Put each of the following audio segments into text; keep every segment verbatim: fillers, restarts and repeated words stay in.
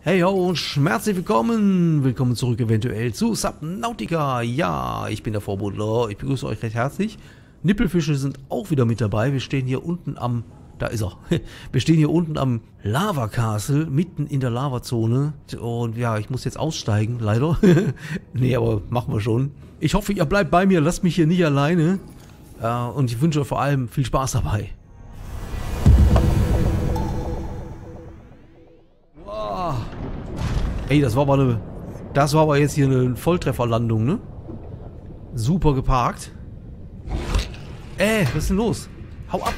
Hey ho und herzlich willkommen, willkommen zurück eventuell zu Subnautica. Ja, ich bin der Vorbudler, ich begrüße euch recht herzlich. Nippelfische sind auch wieder mit dabei, wir stehen hier unten am, da ist er, wir stehen hier unten am Lava Castle, mitten in der Lavazone. Und ja, ich muss jetzt aussteigen, leider. Nee, aber machen wir schon. Ich hoffe, ihr bleibt bei mir, lasst mich hier nicht alleine. Und ich wünsche euch vor allem viel Spaß dabei. Ey, das war aber eine, das war aber jetzt hier eine Volltrefferlandung, ne? Super geparkt. Äh, was ist denn los? Hau ab!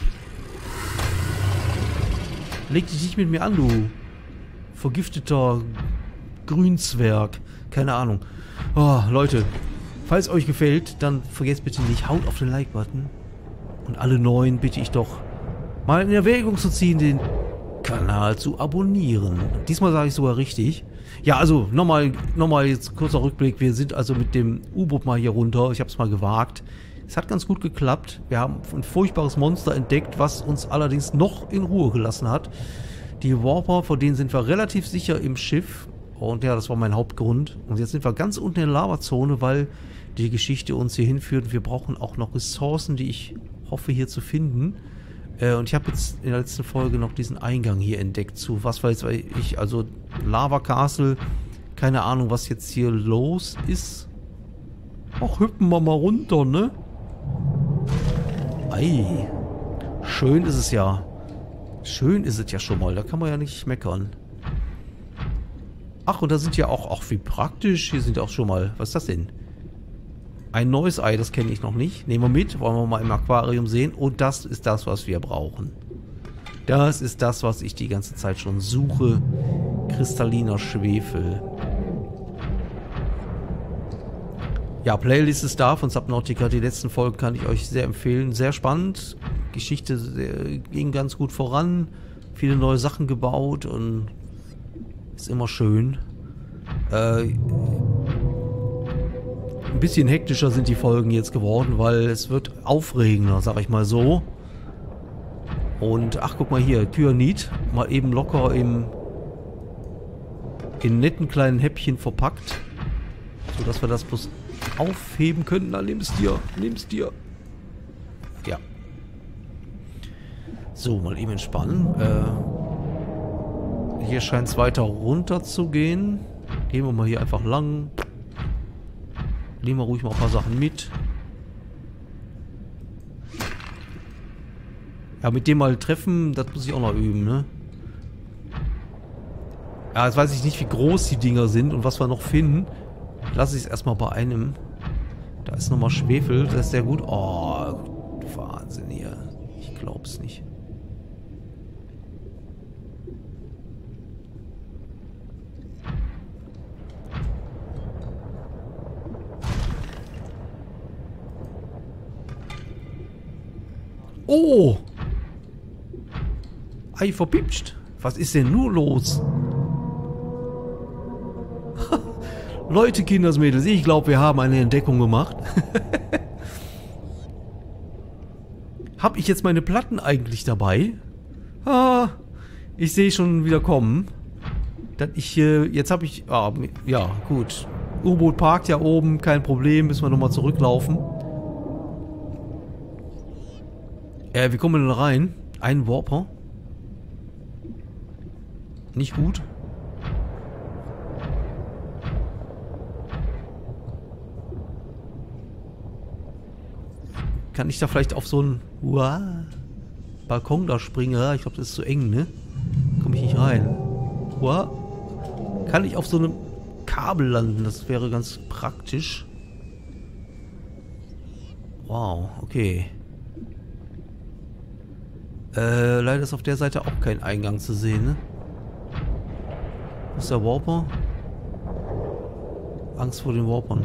Leg dich nicht mit mir an, du vergifteter Grünzwerg. Keine Ahnung. Oh, Leute, falls euch gefällt, dann vergesst bitte nicht, haut auf den Like-Button. Und alle Neuen bitte ich doch, mal in Erwägung zu ziehen, den Kanal zu abonnieren. Diesmal sage ich sogar richtig. Ja, also nochmal, nochmal jetzt kurzer Rückblick. Wir sind also mit dem U-Boot mal hier runter. Ich habe es mal gewagt. Es hat ganz gut geklappt. Wir haben ein furchtbares Monster entdeckt, was uns allerdings noch in Ruhe gelassen hat. Die Warper, vor denen sind wir relativ sicher im Schiff. Und ja, das war mein Hauptgrund. Und jetzt sind wir ganz unten in der Lavazone, weil die Geschichte uns hier hinführt. Wir brauchen auch noch Ressourcen, die ich hoffe hier zu finden. Und ich habe jetzt in der letzten Folge noch diesen Eingang hier entdeckt zu, was weiß ich, also Lava Castle, keine Ahnung, was jetzt hier los ist. Ach, hüpfen wir mal runter, ne? Ei, schön ist es ja. Schön ist es ja schon mal, da kann man ja nicht meckern. Ach, und da sind ja auch, auch wie praktisch, hier sind auch schon mal, was ist das denn? Ein neues Ei, das kenne ich noch nicht. Nehmen wir mit, wollen wir mal im Aquarium sehen. Und das ist das, was wir brauchen. Das ist das, was ich die ganze Zeit schon suche. Kristalliner Schwefel. Ja, Playlist ist da von Subnautica. Die letzten Folgen kann ich euch sehr empfehlen. Sehr spannend. Geschichte sehr, ging ganz gut voran. Viele neue Sachen gebaut und ist immer schön. Äh... Ein bisschen hektischer sind die Folgen jetzt geworden, weil es wird aufregender, sag ich mal so. Und ach, guck mal hier, Kyanid, mal eben locker im in netten kleinen Häppchen verpackt, so dass wir das bloß aufheben können. Na, nimm's dir, nimm's dir. Ja. So, mal eben entspannen. Äh, hier scheint es weiter runter zu gehen. Gehen wir mal hier einfach lang. Nehmen wir ruhig mal ein paar Sachen mit. Ja, mit dem mal treffen, das muss ich auch noch üben, ne? Ja, jetzt weiß ich nicht, wie groß die Dinger sind und was wir noch finden. Lass ich es erstmal bei einem. Da ist nochmal Schwefel, das ist sehr gut. Oh, Wahnsinn hier. Ich glaub's nicht. Oh! Ei, verpipscht. Was ist denn nur los? Leute, Kinders, Mädels, ich glaube, wir haben eine Entdeckung gemacht. Hab ich jetzt meine Platten eigentlich dabei? Ah, ich sehe schon wieder kommen. Dass ich, äh, jetzt habe ich, ah, ja, gut. U-Boot parkt ja oben, kein Problem, müssen wir nochmal zurücklaufen. Äh, wie kommen wir denn rein? Ein Warper. Nicht gut. Kann ich da vielleicht auf so einen Uah, Balkon da springen? Ich glaube, das ist zu eng, ne? Komme ich nicht rein. Uah. Kann ich auf so einem Kabel landen? Das wäre ganz praktisch. Wow, okay. Äh, leider ist auf der Seite auch kein Eingang zu sehen, ne? Wo ist der Warper? Angst vor den Warpern.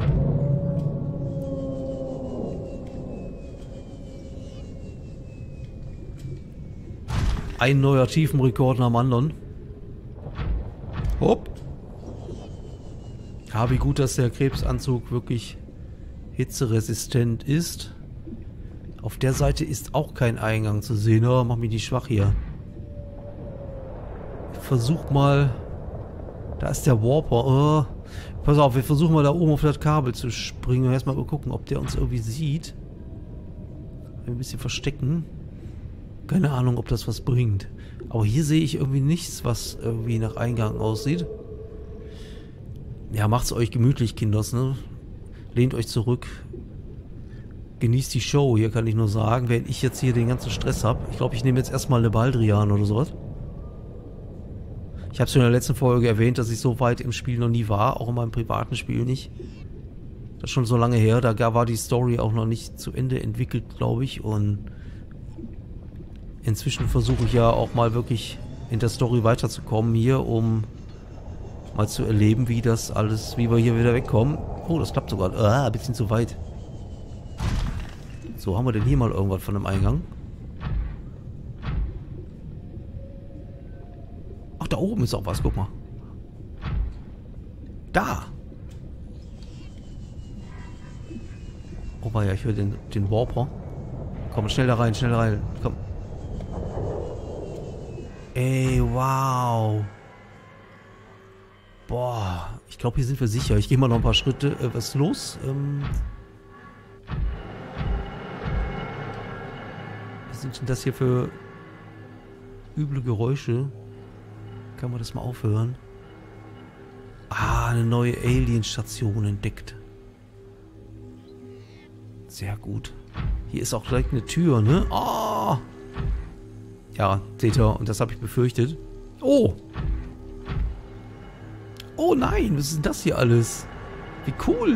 Ein neuer Tiefenrekord nach dem anderen. Hopp. Ja, wie gut, dass der Krebsanzug wirklich hitzeresistent ist. Auf der Seite ist auch kein Eingang zu sehen. Oh, mach mich nicht schwach hier. Ich versuch mal Da ist der Warper. Oh. Pass auf, wir versuchen mal da oben auf das Kabel zu springen und erstmal gucken, ob der uns irgendwie sieht. Ein bisschen verstecken. Keine Ahnung, ob das was bringt. Aber hier sehe ich irgendwie nichts, was irgendwie nach Eingang aussieht. Ja, macht's euch gemütlich, Kinders, ne? Lehnt euch zurück. Genießt die Show, hier kann ich nur sagen, während ich jetzt hier den ganzen Stress habe. Ich glaube, ich nehme jetzt erstmal eine Baldrian oder sowas. Ich habe es schon in der letzten Folge erwähnt, dass ich so weit im Spiel noch nie war, auch in meinem privaten Spiel nicht. Das ist schon so lange her, da war die Story auch noch nicht zu Ende entwickelt, glaube ich. Und inzwischen versuche ich ja auch mal wirklich in der Story weiterzukommen hier, um mal zu erleben, wie das alles, wie wir hier wieder wegkommen. Oh, das klappt sogar. Ah, ein bisschen zu weit. So, haben wir denn hier mal irgendwas von dem Eingang? Ach, da oben ist auch was, guck mal. Da! Oh, war ja, ich höre den, den Warper. Komm, schnell da rein, schnell da rein. Komm. Ey, wow. Boah, ich glaube, hier sind wir sicher. Ich gehe mal noch ein paar Schritte. Äh, was ist los? Ähm, was sind denn das hier für üble Geräusche? Kann man das mal aufhören? Ah, eine neue Alien-Station entdeckt. Sehr gut. Hier ist auch gleich eine Tür, ne? Oh! Ja, seht ihr, und das habe ich befürchtet. Oh! Oh nein, was ist denn das hier alles? Wie cool!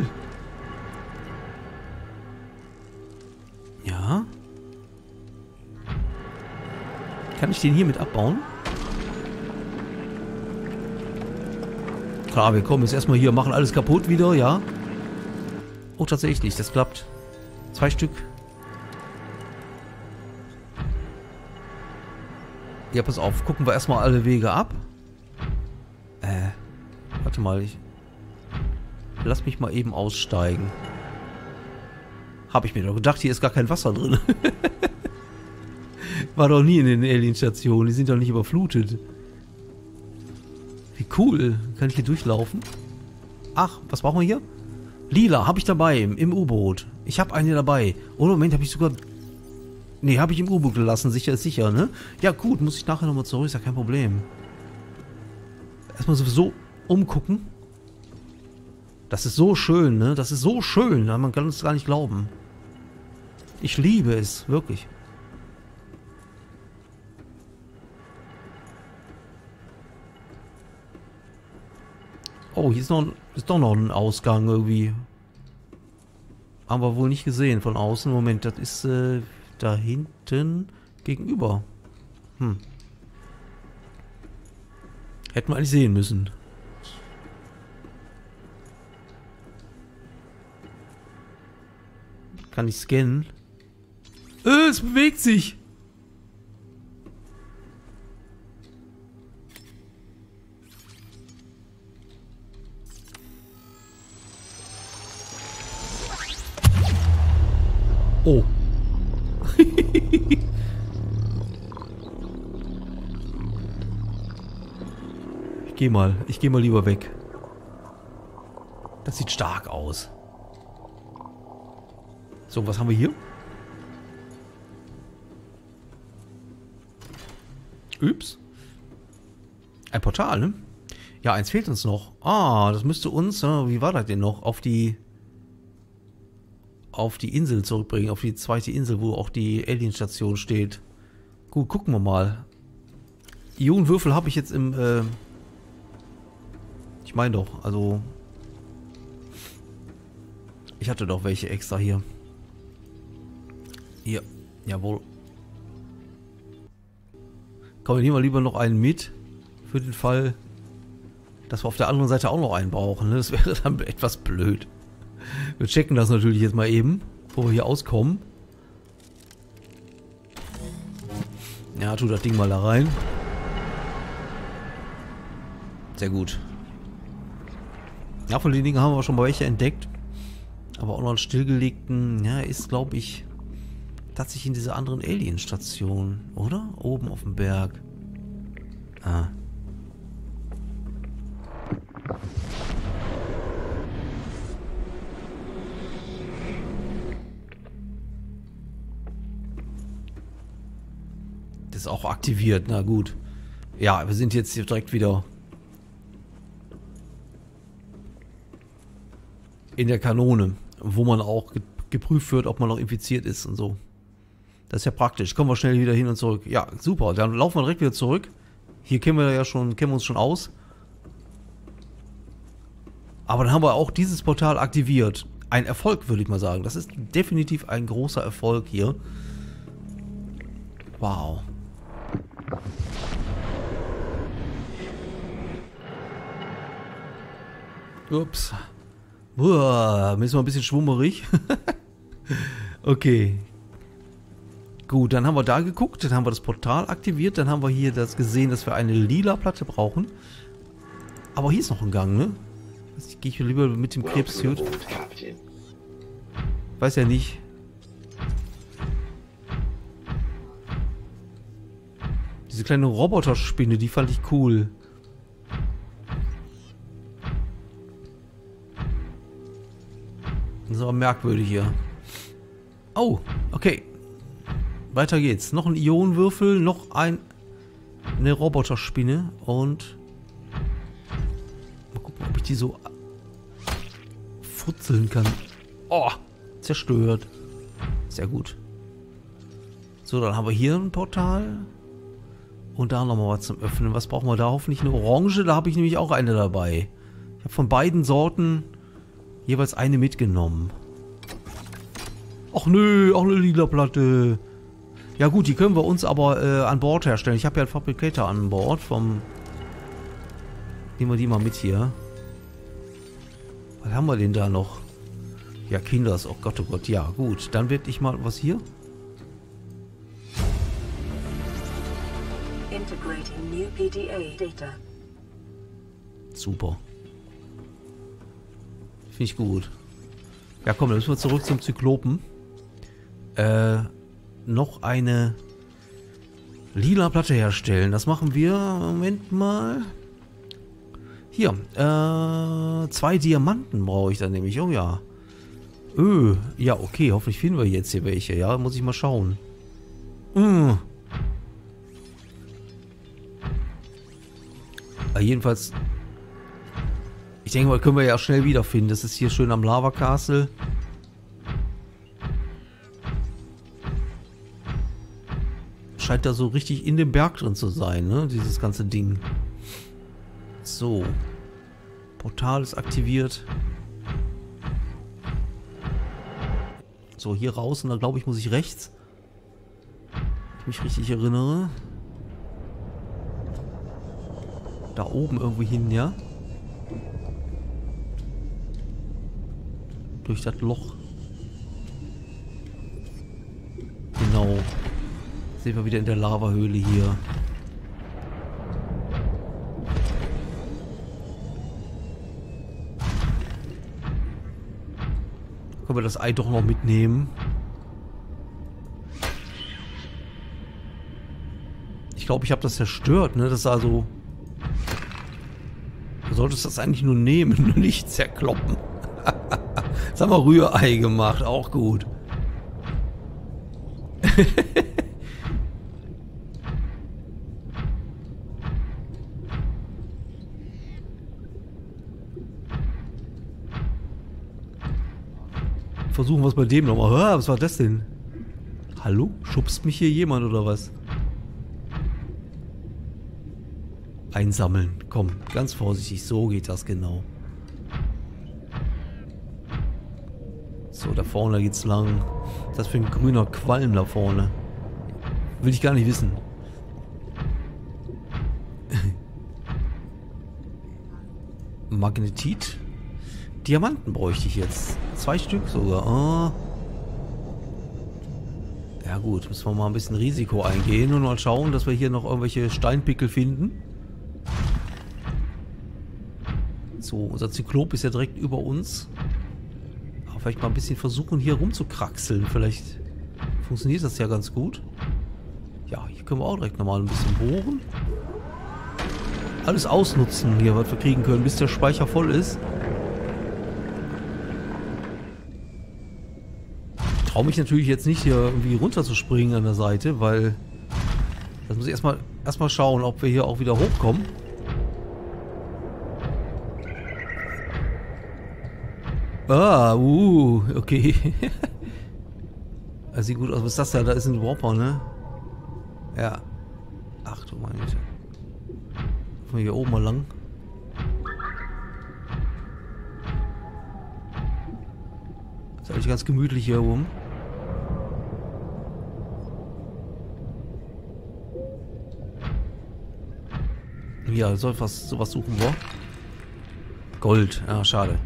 Ja. Kann ich den hier mit abbauen? Klar, wir kommen jetzt erstmal hier, machen alles kaputt wieder, ja. Oh, tatsächlich, das klappt. Zwei Stück. Ja, pass auf, gucken wir erstmal alle Wege ab. Äh, warte mal, ich... Lass mich mal eben aussteigen. Habe ich mir doch gedacht, hier ist gar kein Wasser drin. War doch nie in den Alien-Stationen, die sind doch nicht überflutet. Wie cool. Kann ich hier durchlaufen? Ach, was brauchen wir hier? Lila, habe ich dabei, im, im U-Boot. Ich habe eine dabei. Oh, Moment, habe ich sogar... Nee, habe ich im U-Boot gelassen. Sicher ist sicher, ne? Ja, gut, muss ich nachher nochmal zurück, ist ja kein Problem. Erstmal sowieso umgucken. Das ist so schön, ne? Das ist so schön, ne? Man kann es gar nicht glauben. Ich liebe es, wirklich. Oh, hier ist, noch, ist doch noch ein Ausgang irgendwie. Haben wir wohl nicht gesehen von außen. Moment, das ist äh, da hinten gegenüber. Hm. Hätten wir eigentlich sehen müssen. Kann ich scannen? Äh, es bewegt sich! Oh. Ich geh mal. Ich geh mal lieber weg. Das sieht stark aus. So, was haben wir hier? Ups. Ein Portal, ne? Ja, eins fehlt uns noch. Ah, das müsste uns, wie war das denn noch? Auf die... auf die Insel zurückbringen, auf die zweite Insel, wo auch die Alien-Station steht. Gut, gucken wir mal. Ionenwürfel habe ich jetzt im, äh ich meine doch, also ich hatte doch welche extra hier. Hier, jawohl. Komm, wir nehmen mal lieber noch einen mit, für den Fall, dass wir auf der anderen Seite auch noch einen brauchen, ne? Das wäre dann etwas blöd. Wir checken das natürlich jetzt mal eben, wo wir hier auskommen. Ja, tu das Ding mal da rein. Sehr gut. Ja, von den Dingen haben wir schon mal welche entdeckt. Aber auch noch einen stillgelegten, ja, ist, glaube ich, tatsächlich in dieser anderen Alien-Station, oder? Oben auf dem Berg. Ah. ist auch aktiviert, na gut. Ja, wir sind jetzt hier direkt wieder in der Kanone, wo man auch ge geprüft wird, ob man noch infiziert ist und so. Das ist ja praktisch. Kommen wir schnell wieder hin und zurück. Ja, super. Dann laufen wir direkt wieder zurück. Hier kennen wir ja schon, kennen wir uns schon aus. Aber dann haben wir auch dieses Portal aktiviert. Ein Erfolg, würde ich mal sagen. Das ist definitiv ein großer Erfolg hier. Wow. Ups. Uah, ist mal ein bisschen schwummerig. Okay. Gut, dann haben wir da geguckt, dann haben wir das Portal aktiviert, dann haben wir hier das gesehen, dass wir eine lila Platte brauchen. Aber hier ist noch ein Gang, ne? Jetzt gehe ich lieber mit dem Krebssuit. Weiß ja nicht. Diese kleine Roboterspinne, die fand ich cool. Das ist aber merkwürdig hier. Oh, okay. Weiter geht's. Noch ein Ionenwürfel, noch ein, eine Roboterspinne und mal gucken, ob ich die so futzeln kann. Oh, zerstört. Sehr gut. So, dann haben wir hier ein Portal und da nochmal was zum Öffnen. Was brauchen wir da? Hoffentlich eine Orange. Da habe ich nämlich auch eine dabei. Ich habe von beiden Sorten jeweils eine mitgenommen. Ach nö, auch eine lila Platte. Ja gut, die können wir uns aber äh, an Bord herstellen. Ich habe ja einen Fabrikator an Bord vom... Nehmen wir die mal mit hier. Was haben wir denn da noch? Ja, Kinders. Oh Gott, oh Gott. Ja, gut. Dann werde ich mal... Was hier? Integrating new P D A data. Super. Finde ich gut. Ja komm, dann müssen wir zurück zum Zyklopen. Äh... noch eine lila Platte herstellen. Das machen wir. Moment mal. Hier. Äh, zwei Diamanten brauche ich dann nämlich. Oh ja. Öh. Ja, okay. Hoffentlich finden wir jetzt hier welche. Ja, muss ich mal schauen. Mmh. Ja, jedenfalls. Ich denke mal, können wir ja schnell wiederfinden. Das ist hier schön am Lava Castle. Scheint da so richtig in dem Berg drin zu sein, ne? Dieses ganze Ding. So. Portal ist aktiviert. So, hier raus und dann glaube ich, muss ich rechts. Wenn ich mich richtig erinnere. Da oben irgendwie hin, ja? Durch das Loch. Genau. Sind wir wieder in der Lavahöhle hier. Können wir das Ei doch noch mitnehmen? Ich glaube, ich habe das zerstört, ne? Das ist also... Du solltest das eigentlich nur nehmen und nicht zerkloppen. Jetzt haben wir Rührei gemacht, auch gut. Versuchen wir es bei dem nochmal. Hör, was war das denn? Hallo? Schubst mich hier jemand oder was? Einsammeln. Komm, ganz vorsichtig. So geht das genau. So, da vorne geht's lang. Was ist das für ein grüner Qualm da vorne? Will ich gar nicht wissen. Magnetit. Diamanten bräuchte ich jetzt. Zwei Stück sogar. Oh. Ja gut, müssen wir mal ein bisschen Risiko eingehen und mal schauen, dass wir hier noch irgendwelche Steinpickel finden. So, unser Zyklop ist ja direkt über uns. Aber vielleicht mal ein bisschen versuchen, hier rumzukraxeln. Vielleicht funktioniert das ja ganz gut. Ja, hier können wir auch direkt nochmal ein bisschen bohren. Alles ausnutzen hier, was wir kriegen können, bis der Speicher voll ist. Traue mich natürlich jetzt nicht, hier irgendwie runterzuspringen an der Seite, weil Das muss ich erstmal erstmal schauen, ob wir hier auch wieder hochkommen. Ah, uh, okay. Das sieht gut aus. Was ist das da? Da ist ein Warper, ne? Ja. Ach du meine Güte. Gehen wir hier oben mal lang. Ist eigentlich ganz gemütlich hier oben. Ja, soll was, sowas suchen wir. Gold. Ja, schade.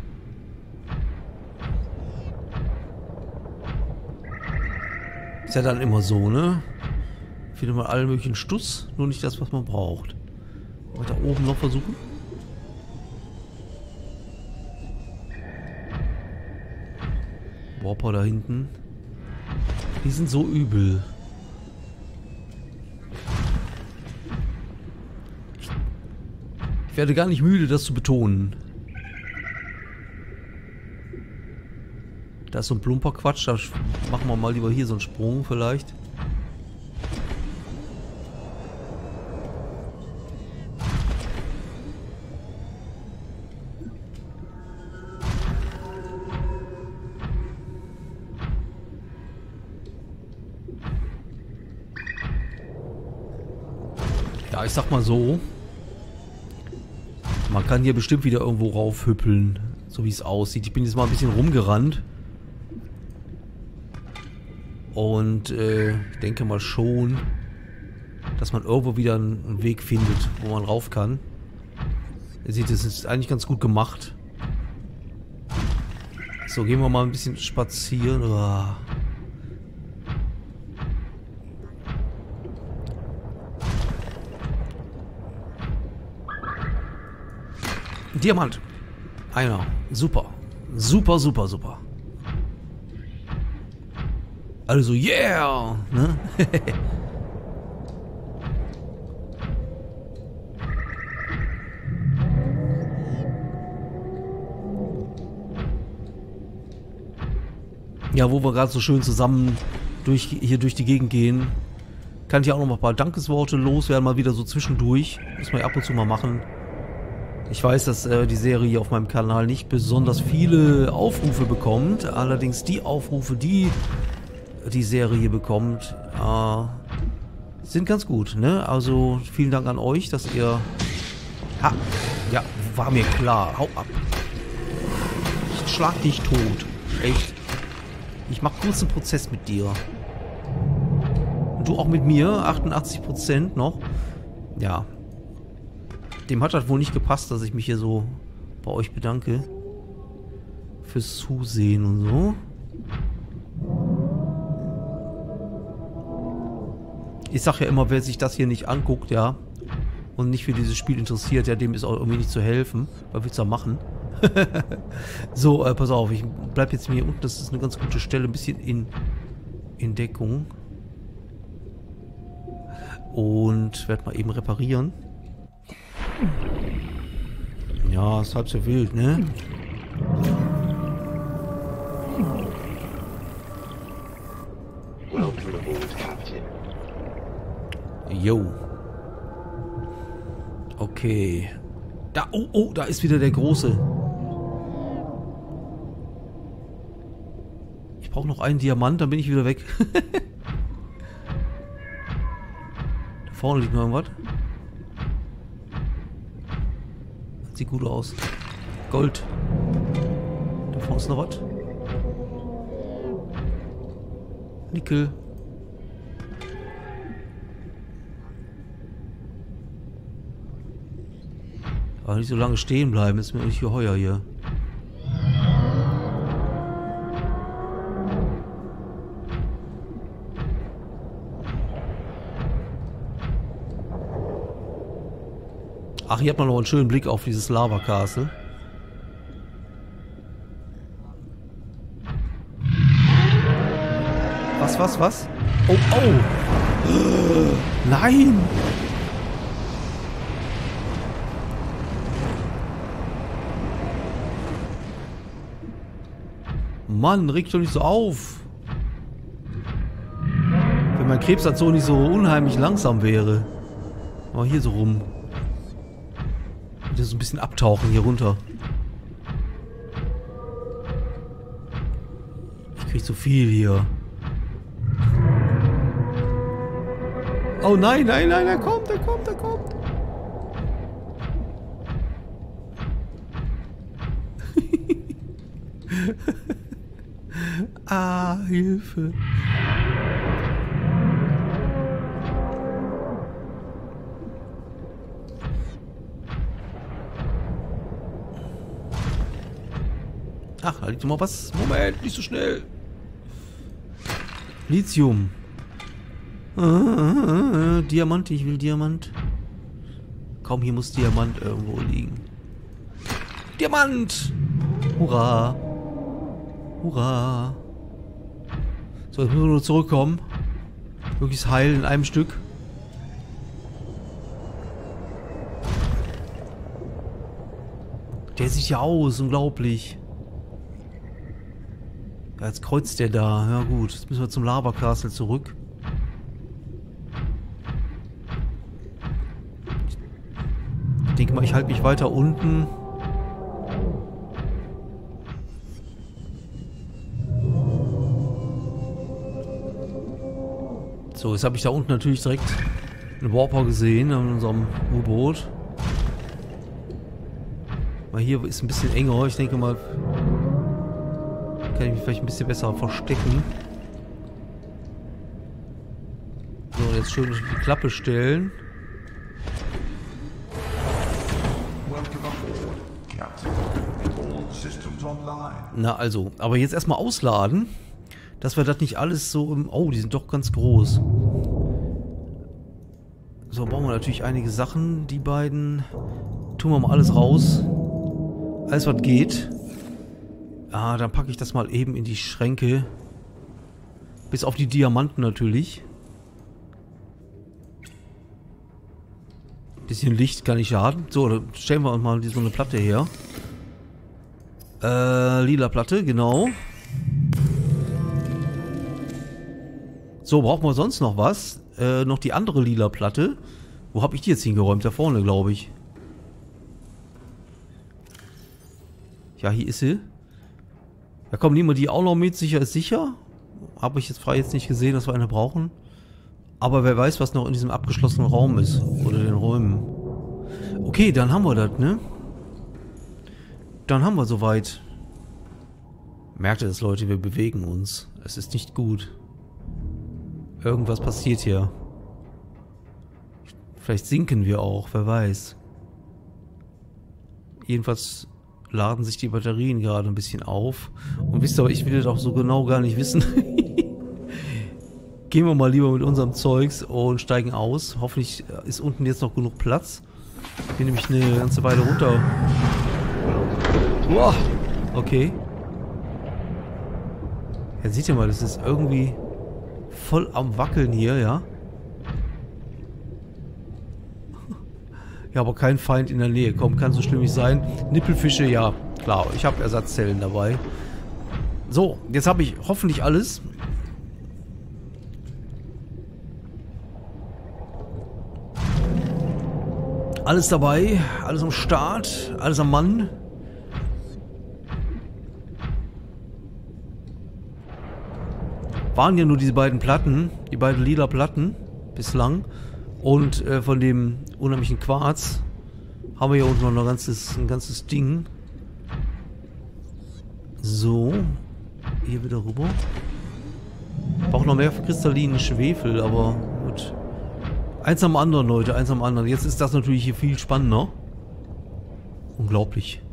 Ist ja dann immer so, ne? Findet man allen möglichen Stuss, nur nicht das, was man braucht. Wollen wir da oben noch versuchen? Warper da hinten. Die sind so übel. Ich, ich werde gar nicht müde, das zu betonen. Da ist so ein plumper Quatsch, da machen wir mal lieber hier so einen Sprung vielleicht. Ja, ich sag mal so. Man kann hier bestimmt wieder irgendwo raufhüppeln, so wie es aussieht. Ich bin jetzt mal ein bisschen rumgerannt. Und äh, ich denke mal schon, dass man irgendwo wieder einen Weg findet, wo man rauf kann. Ihr seht, das ist eigentlich ganz gut gemacht. So, gehen wir mal ein bisschen spazieren. Oh. Diamant. Einer. Super. Super, super, super. Also, yeah! Ne? Ja, wo wir gerade so schön zusammen durch, hier durch die Gegend gehen, kann ich auch noch mal ein paar Dankesworte loswerden, mal wieder so zwischendurch. Muss man ja ab und zu mal machen. Ich weiß, dass äh, die Serie auf meinem Kanal nicht besonders viele Aufrufe bekommt. Allerdings die Aufrufe, die die Serie bekommt, äh, sind ganz gut, ne? Also vielen Dank an euch, dass ihr... Ha! Ja, war mir klar. Hau ab. Ich schlag dich tot. Echt. Ich mach kurz einen Prozess mit dir. Und du auch mit mir. achtundachtzig Prozent noch. Ja. Dem hat das wohl nicht gepasst, dass ich mich hier so bei euch bedanke. Fürs Zusehen und so. Ich sag ja immer, wer sich das hier nicht anguckt, ja, und nicht für dieses Spiel interessiert, ja, dem ist auch irgendwie nicht zu helfen. Was willst du da machen? So, äh, pass auf, ich bleib jetzt hier unten, das ist eine ganz gute Stelle, ein bisschen in, in Deckung. Und werde mal eben reparieren. Ja, ist halb so wild, ne? Jo. Okay. Da, oh, oh, da ist wieder der Große. Ich brauche noch einen Diamant, dann bin ich wieder weg. Da vorne liegt noch irgendwas. Das sieht gut aus. Gold. Da vorne ist noch was. Nickel. Aber nicht so lange stehen bleiben, ist mir nicht geheuer hier. Ach, hier hat man noch einen schönen Blick auf dieses Lava Castle. Was, was, was? Oh, oh! Nein! Mann, reg doch nicht so auf. Wenn mein Krebs halt so nicht so unheimlich langsam wäre. Aber hier so rum. Wieder so ein bisschen abtauchen hier runter. Ich krieg zu viel hier. Oh nein, nein, nein, er kommt, er kommt, er kommt. Ah, Hilfe. Ach, da liegt noch mal was. Moment, nicht so schnell. Lithium. Ah, ah, ah, Diamant, ich will Diamant. Kaum, hier muss Diamant irgendwo liegen. Diamant! Hurra! Hurra! So, jetzt müssen wir nur zurückkommen. Möglichst heil in einem Stück. Der sieht ja aus, unglaublich. Ja, jetzt kreuzt der da. Ja gut, jetzt müssen wir zum Lava Castle zurück. Ich denke mal, ich halte mich weiter unten. So, jetzt habe ich da unten natürlich direkt einen Warper gesehen in unserem U-Boot. Weil hier ist ein bisschen enger. Ich denke mal, kann ich mich vielleicht ein bisschen besser verstecken. So, jetzt schön die Klappe stellen. Na also, aber jetzt erstmal ausladen, dass wir das nicht alles so im... Oh, die sind doch ganz groß. So, brauchen wir natürlich einige Sachen. Die beiden tun wir mal alles raus. Alles, was geht. Ah, dann packe ich das mal eben in die Schränke. Bis auf die Diamanten natürlich. Bisschen Licht kann nicht schaden. So, dann stellen wir uns mal so eine Platte her. Äh, lila Platte, genau. So, brauchen wir sonst noch was? Äh, noch die andere lila Platte. Wo habe ich die jetzt hingeräumt? Da vorne, glaube ich. Ja, hier ist sie. Ja komm, nehmen wir die auch noch mit. Sicher ist sicher. Habe ich jetzt frei jetzt nicht gesehen, dass wir eine brauchen. Aber wer weiß, was noch in diesem abgeschlossenen Raum ist. Oder den Räumen. Okay, dann haben wir das, ne? Dann haben wir soweit. Merkt ihr das, Leute? Wir bewegen uns. Es ist nicht gut. Irgendwas passiert hier. Vielleicht sinken wir auch, wer weiß. Jedenfalls laden sich die Batterien gerade ein bisschen auf. Und wisst ihr, ich will das auch so genau gar nicht wissen. Gehen wir mal lieber mit unserem Zeugs und steigen aus. Hoffentlich ist unten jetzt noch genug Platz. Ich bin nämlich eine ganze Weile runter. Wow. Okay. Ja, seht ihr mal, das ist irgendwie voll am Wackeln hier, ja? Ja, aber kein Feind in der Nähe. Komm, kann so schlimm nicht sein. Nippelfische, ja, klar. Ich habe Ersatzzellen dabei. So, jetzt habe ich hoffentlich alles. Alles dabei. Alles am Start. Alles am Mann. Waren ja nur diese beiden Platten. Die beiden lila Platten. Bislang. Und äh, von dem unheimlichen Quarz haben wir hier unten noch ein ganzes, ein ganzes Ding. So. Hier wieder rüber. Braucht noch mehr kristallinen Schwefel, aber gut. Eins am anderen, Leute. Eins am anderen. Jetzt ist das natürlich hier viel spannender. Unglaublich.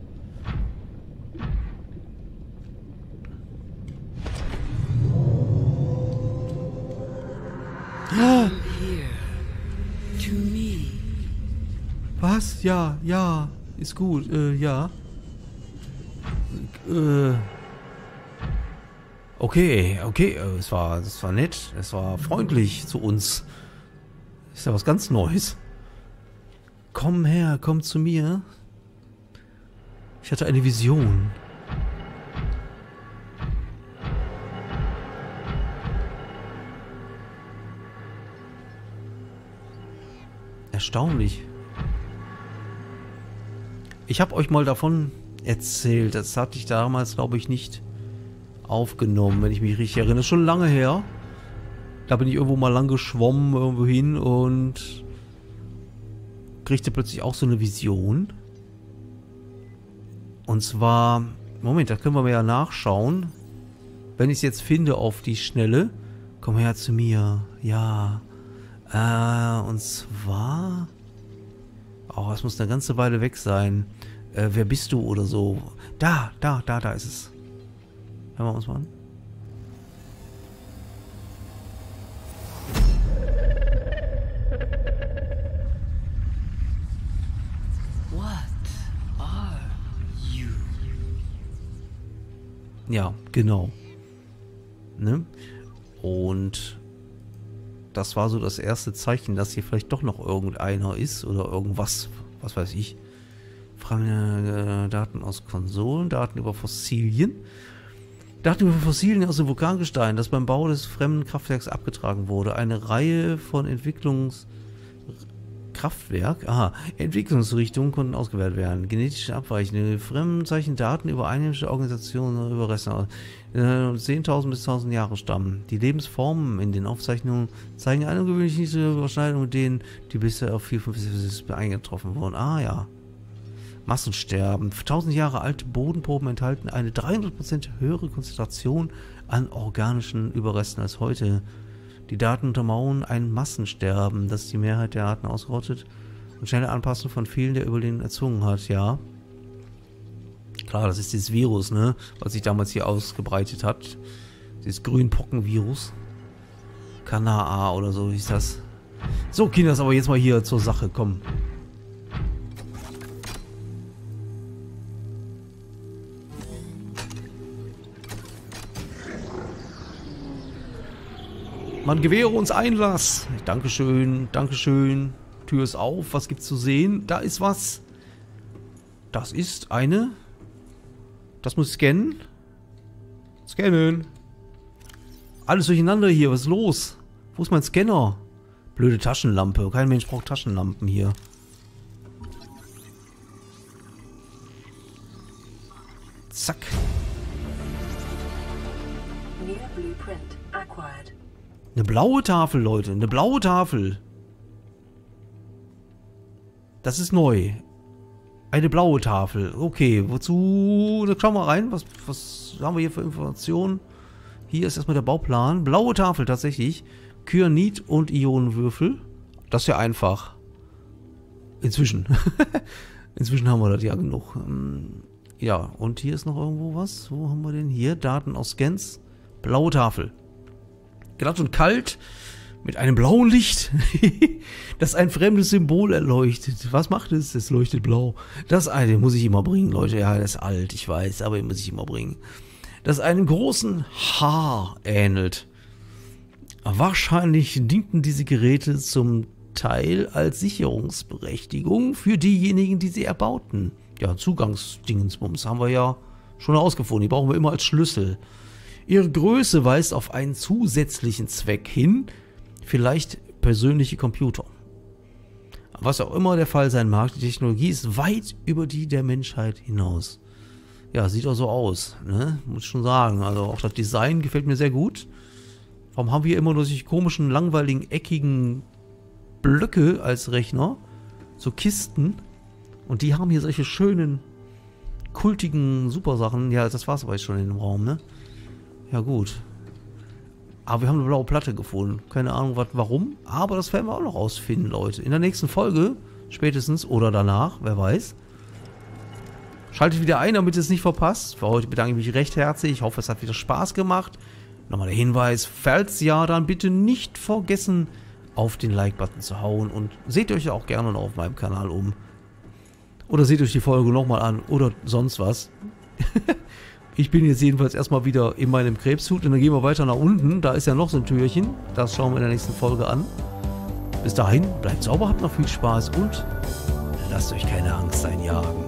Ah. Was? Ja, ja. Ist gut. Äh, ja. Äh. Okay, okay. Es war, es war nett. Es war freundlich zu uns. Ist ja was ganz Neues. Komm her, komm zu mir. Ich hatte eine Vision. Erstaunlich. Ich habe euch mal davon erzählt. Das hatte ich damals, glaube ich, nicht aufgenommen, wenn ich mich richtig erinnere. Das ist schon lange her. Da bin ich irgendwo mal lang geschwommen, irgendwo hin und kriegte plötzlich auch so eine Vision. Und zwar, Moment, da können wir mal ja nachschauen. Wenn ich es jetzt finde auf die Schnelle, komm her zu mir. Ja. Äh, und zwar... Oh, es muss eine ganze Weile weg sein. Äh, wer bist du oder so? Da, da, da, da ist es. Hören wir uns mal an. Ja, genau. Ne? Und das war so das erste Zeichen, dass hier vielleicht doch noch irgendeiner ist oder irgendwas, was weiß ich. Fremde Daten aus Konsolen, Daten über Fossilien. Daten über Fossilien aus dem Vulkangestein, das beim Bau des fremden Kraftwerks abgetragen wurde. Eine Reihe von Entwicklungs... Kraftwerk, aha, Entwicklungsrichtungen konnten ausgewählt werden. Genetische Abweichungen, Fremdenzeichen, Daten über einheimische Organisationen, über Reste, äh, zehntausend bis tausend Jahre stammen. Die Lebensformen in den Aufzeichnungen zeigen eine ungewöhnliche Überschneidung mit denen, die bisher auf vier, fünf, sechs eingetroffen wurden. Ah ja. Massensterben. tausend Jahre alte Bodenproben enthalten eine dreihundert Prozent höhere Konzentration an organischen Überresten als heute. Die Daten untermauern ein Massensterben, das die Mehrheit der Arten ausrottet und schnelle Anpassung von vielen der Überlebenden erzwungen hat, ja. Klar, das ist dieses Virus, ne, was sich damals hier ausgebreitet hat. Dieses Grünpockenvirus. Kanaa oder so hieß das. So, Kinders, aber jetzt mal hier zur Sache, komm. Man gewähre uns Einlass. Dankeschön, Dankeschön. Tür ist auf. Was gibt's zu sehen? Da ist was. Das ist eine. Das muss scannen. Scannen. Alles durcheinander hier. Was ist los? Wo ist mein Scanner? Blöde Taschenlampe. Kein Mensch braucht Taschenlampen hier. Zack. New blueprint acquired. Eine blaue Tafel, Leute. Eine blaue Tafel. Das ist neu. Eine blaue Tafel. Okay, wozu... Da schauen wir rein. Was, was haben wir hier für Informationen? Hier ist erstmal der Bauplan. Blaue Tafel, tatsächlich. Kyanid und Ionenwürfel. Das ist ja einfach. Inzwischen. Inzwischen haben wir das ja genug. Ja, und hier ist noch irgendwo was. Wo haben wir denn hier? Daten aus Scans. Blaue Tafel. Glatt und kalt, mit einem blauen Licht, das ein fremdes Symbol erleuchtet. Was macht es? Es leuchtet blau. Das eine muss ich immer bringen, Leute. Ja, das ist alt, ich weiß, aber den muss ich immer bringen. Das einem großen Haar ähnelt. Wahrscheinlich dienten diese Geräte zum Teil als Sicherungsberechtigung für diejenigen, die sie erbauten. Ja, Zugangsdingensbums haben wir ja schon herausgefunden. Die brauchen wir immer als Schlüssel. Ihre Größe weist auf einen zusätzlichen Zweck hin, vielleicht persönliche Computer. Was auch immer der Fall sein mag, die Technologie ist weit über die der Menschheit hinaus. Ja, sieht auch so aus, ne? Muss ich schon sagen. Also auch das Design gefällt mir sehr gut. Warum haben wir immer nur solche komischen, langweiligen, eckigen Blöcke als Rechner? So Kisten. Und die haben hier solche schönen, kultigen Supersachen. Ja, das war's aber jetzt schon in dem Raum, ne? Ja gut. Aber wir haben eine blaue Platte gefunden. Keine Ahnung, wat, warum. Aber das werden wir auch noch rausfinden, Leute. In der nächsten Folge, spätestens, oder danach, wer weiß. Schaltet wieder ein, damit ihr es nicht verpasst. Für heute bedanke ich mich recht herzlich. Ich hoffe, es hat wieder Spaß gemacht. Nochmal der Hinweis, falls ja, dann bitte nicht vergessen, auf den Like-Button zu hauen. Und seht euch auch gerne noch auf meinem Kanal um. Oder seht euch die Folge nochmal an. Oder sonst was. Ich bin jetzt jedenfalls erstmal wieder in meinem Krebshut und dann gehen wir weiter nach unten. Da ist ja noch so ein Türchen. Das schauen wir in der nächsten Folge an. Bis dahin, bleibt sauber, habt noch viel Spaß und lasst euch keine Angst einjagen.